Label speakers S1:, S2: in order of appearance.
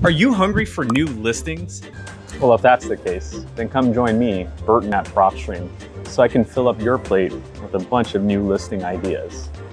S1: Are you hungry for new listings?
S2: Well, if that's the case, then come join me, Burton at PropStream, so I can fill up your plate with a bunch of new listing ideas.